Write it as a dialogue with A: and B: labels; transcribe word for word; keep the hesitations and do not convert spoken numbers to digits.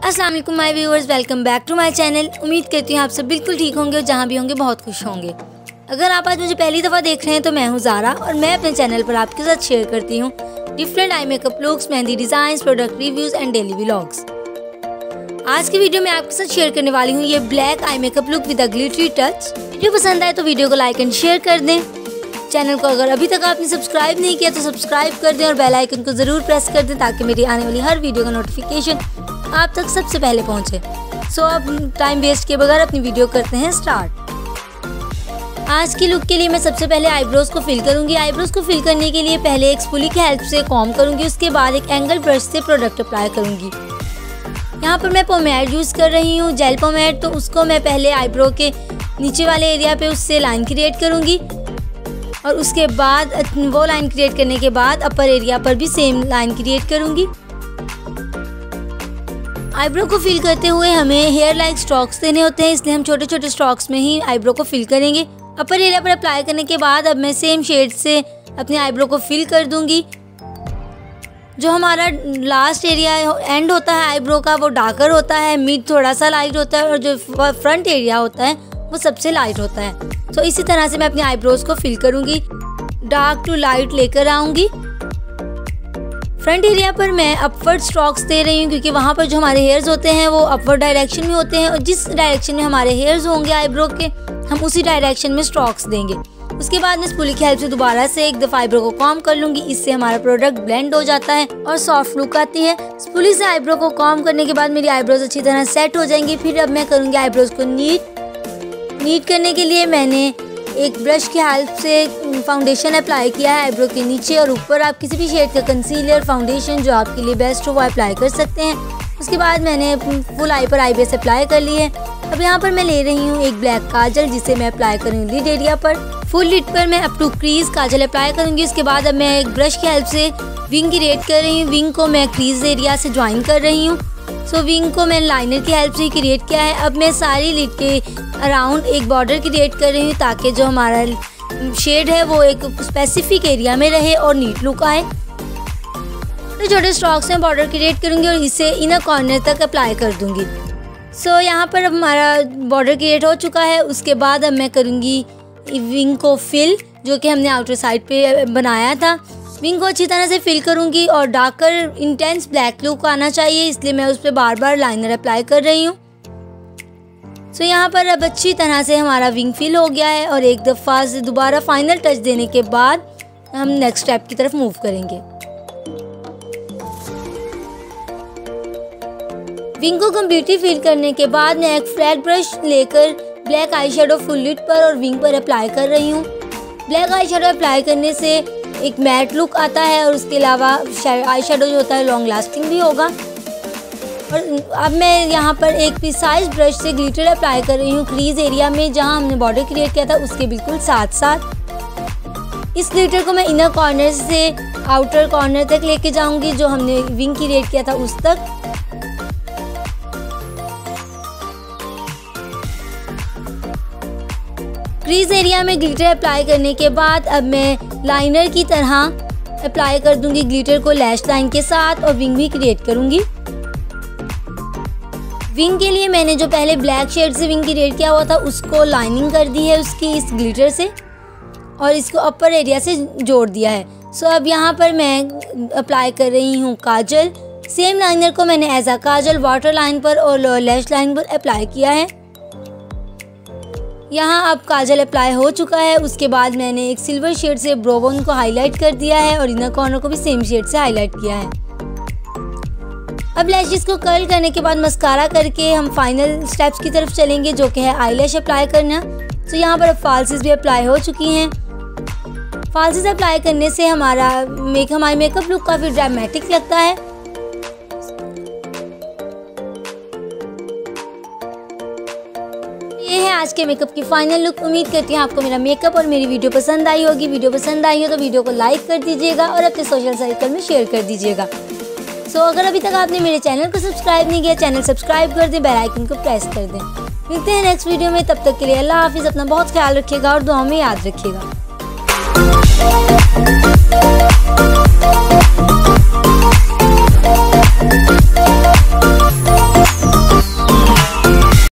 A: अस्सलाम वालेकुम my viewers, welcome back to my channel. उम्मीद करती हूँ आप सब बिल्कुल ठीक होंगे और जहाँ भी होंगे बहुत खुश होंगे। अगर आप आज मुझे पहली दफ़ा देख रहे हैं तो मैं हूँ ज़ारा और मैं अपने चैनल पर आपके साथ शेयर करती हूँ different eye makeup looks, mehndi design, product reviews and daily vlogs. आज की वीडियो में आपके साथ शेयर करने वाली हूँ ये black eye makeup look with a glittery touch. Video पसंद आए तो वीडियो को लाइक एंड शेयर कर दें। चैनल को अगर अभी तक आपने सब्सक्राइब नहीं किया तो सब्सक्राइब कर दें और बेल आइकन को ज़रूर प्रेस कर दें ताकि मेरी आने वाली हर वीडियो का नोटिफिकेशन आप तक सबसे पहले पहुंचे। सो अब टाइम वेस्ट किए बगैर अपनी वीडियो करते हैं स्टार्ट। आज की लुक के लिए मैं सबसे पहले आईब्रोज को फिल करूंगी। आईब्रोज को फिल करने के लिए पहले एक स्पूली की हेल्प से कॉम्ब करूंगी, उसके बाद एक एंगल ब्रश से प्रोडक्ट अप्लाई करूंगी। यहाँ पर मैं पोमेड यूज़ कर रही हूँ, जेल पोमेड, तो उसको मैं पहले आईब्रो के नीचे वाले एरिया पे उससे लाइन क्रिएट करूँगी और उसके बाद वो लाइन क्रिएट करने के बाद अपर एरिया पर भी सेम लाइन क्रिएट करूँगी। आईब्रो को फिल करते हुए हमें हेयर लाइक स्ट्रोक्स देने होते हैं, इसलिए हम छोटे छोटे स्ट्रोक्स में ही आईब्रो को फिल करेंगे। अपर एरिया पर अप्लाई करने के बाद अब मैं सेम शेड से अपने आईब्रो को फिल कर दूंगी। जो हमारा लास्ट एरिया एंड होता है आईब्रो का वो डार्कर होता है, मिड थोड़ा सा लाइट होता है और जो फ्रंट एरिया होता है वो सबसे लाइट होता है। तो इसी तरह से मैं अपने आईब्रोज को फिल करूँगी, डार्क टू लाइट लेकर आऊँगी। फ्रंट एरिया पर मैं अपवर्ड स्ट्रोक्स दे रही हूँ क्योंकि वहाँ पर जो हमारे हेयर्स होते हैं वो अपवर्ड डायरेक्शन में होते हैं और जिस डायरेक्शन में हमारे हेयर्स होंगे आईब्रो के हम उसी डायरेक्शन में स्ट्रोक्स देंगे। उसके बाद मैं स्पूली की हेल्प से दोबारा से एक दफ़ा आईब्रो को कॉम्ब कर लूँगी, इससे हमारा प्रोडक्ट ब्लेंड हो जाता है और सॉफ्ट लुक आती है। स्पूली से आईब्रो को कॉम्ब करने के बाद मेरी आईब्रोज अच्छी तरह सेट हो जाएंगी। फिर अब मैं करूँगी आईब्रोज को नीट नीट करने के लिए मैंने एक ब्रश की हेल्प से फाउंडेशन अप्लाई किया है आईब्रो के नीचे और ऊपर। आप किसी भी शेड का कंसीलर, फाउंडेशन जो आपके लिए बेस्ट हो वो अप्लाई कर सकते हैं। उसके बाद मैंने फुल आई पर आई बेस अप्लाई कर ली है। अब यहाँ पर मैं ले रही हूँ एक ब्लैक काजल जिसे मैं अप्लाई करूँगी लिड एरिया पर। फुल लिड पर मैं up to crease kajal apply करूँगी। उसके बाद अब मैं एक ब्रश की हेल्प से विंग क्रिएट कर रही हूँ। विंग को मैं क्रीज एरिया से ज्वाइन कर रही हूँ। सो विंग को मैंने लाइनर की हेल्प से क्रिएट किया है। अब मैं सारी लिड के अराउंड एक बॉर्डर क्रिएट कर रही हूँ ताकि जो हमारा शेड है वो एक स्पेसिफिक एरिया में रहे और नीट लुक आए। तो छोटे स्ट्रोक्स में बॉर्डर क्रिएट करूँगी और इसे इनर कॉर्नर तक अप्लाई कर दूँगी। सो so, यहाँ पर अब हमारा बॉर्डर क्रिएट हो चुका है। उसके बाद अब मैं करूँगी विंग को फिल जो कि हमने आउटर साइड पे बनाया था। विंग को अच्छी तरह से फिल करूँगी और डार्कर इंटेंस ब्लैक लुक आना चाहिए, इसलिए मैं उस पर बार बार लाइनर अप्लाई कर रही हूँ। सो so, यहाँ पर अब अच्छी तरह से हमारा विंग फिल हो गया है और एक दफ़ा से दोबारा फाइनल टच देने के बाद हम नेक्स्ट स्टेप की तरफ मूव करेंगे। विंग को कम्प्लीटली फिल करने के बाद मैं एक फ्लैट ब्रश लेकर black eye shadow full lid पर और विंग पर अप्लाई कर रही हूँ। ब्लैक आई शेडो अप्लाई करने से एक मैट लुक आता है और उसके अलावा आई शेडो जो होता है लॉन्ग लास्टिंग भी होगा। और अब मैं यहाँ पर एक प्रिसाइज ब्रश से ग्लिटर अप्लाई कर रही हूँ क्रीज एरिया में जहाँ हमने बॉर्डर क्रिएट किया था उसके बिल्कुल साथ साथ। इस ग्लिटर को मैं इनर कॉर्नर से आउटर कॉर्नर तक लेके जाऊँगी जो हमने विंग क्रिएट किया था उस तक। क्रीज एरिया में ग्लिटर अप्लाई करने के बाद अब मैं लाइनर की तरह अप्लाई कर दूंगी ग्लिटर को लैश लाइन के साथ और विंग भी क्रिएट करूंगी। विंग के लिए मैंने जो पहले ब्लैक शेड से विंग क्रिएट किया हुआ था उसको लाइनिंग कर दी है उसकी इस ग्लिटर से और इसको अपर एरिया से जोड़ दिया है। सो अब यहाँ पर मैं अप्लाई कर रही हूँ काजल। सेम लाइनर को मैंने as a kajal water line पर और लोअर लैश लाइन पर अप्लाई किया है। यहाँ अब काजल अप्लाई हो चुका है। उसके बाद मैंने एक सिल्वर शेड से ब्रो बोन को हाईलाइट कर दिया है और इनर कॉर्नर को भी सेम शेड से हाईलाइट किया है। अब लैशेस को कर्ल करने के बाद मस्कारा करके हम फाइनल स्टेप्स की तरफ चलेंगे जो कि है आईलैश अप्लाई करना। तो यहाँ पर अब फॉल्सेस भी अप्लाई हो चुकी हैं। फॉल्सेस अप्लाई करने से हमारा मेक हमारी मेकअप लुक काफ़ी ड्रामेटिक लगता है। ये है आज के मेकअप की फाइनल लुक। उम्मीद करती हूँ आपको मेरा मेकअप और मेरी वीडियो पसंद आई होगी। वीडियो पसंद आई हो तो वीडियो को लाइक कर दीजिएगा और अपने सोशल सर्कल में शेयर कर दीजिएगा। सो so, अगर अभी तक आपने मेरे चैनल को सब्सक्राइब नहीं किया चैनल सब्सक्राइब कर दें, बेल आइकन को प्रेस कर दें। मिलते हैं नेक्स्ट वीडियो में, तब तक के लिए अल्लाह हाफिज़। अपना बहुत ख्याल रखिएगा और दुआओं में याद रखिएगा।